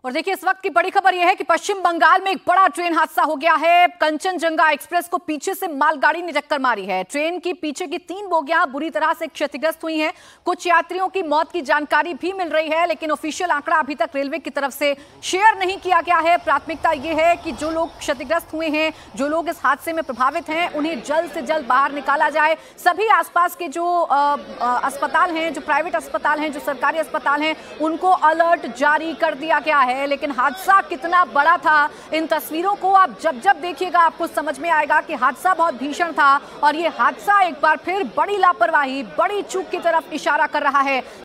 और देखिए इस वक्त की बड़ी खबर यह है कि पश्चिम बंगाल में एक बड़ा ट्रेन हादसा हो गया है। कंचनजंगा एक्सप्रेस को पीछे से मालगाड़ी ने टक्कर मारी है। ट्रेन की पीछे की 3 बोगियां बुरी तरह से क्षतिग्रस्त हुई हैं। कुछ यात्रियों की मौत की जानकारी भी मिल रही है, लेकिन ऑफिशियल आंकड़ा अभी तक रेलवे की तरफ से शेयर नहीं किया गया है। प्राथमिकता यह है कि जो लोग क्षतिग्रस्त हुए हैं, जो लोग इस हादसे में प्रभावित हैं, उन्हें जल्द से जल्द बाहर निकाला जाए। सभी आसपास के जो अस्पताल हैं, जो प्राइवेट अस्पताल हैं, जो सरकारी अस्पताल हैं, उनको अलर्ट जारी कर दिया गया है। लेकिन हादसा कितना बड़ा था, इन तस्वीरों को आप जब देखिएगा आपको समझ में आएगा कि हादसा बहुत भीषण था। और ये हादसा एक बार फिर बड़ी लापरवाही, बड़ी चूक की तरफ इशारा कर रहा है।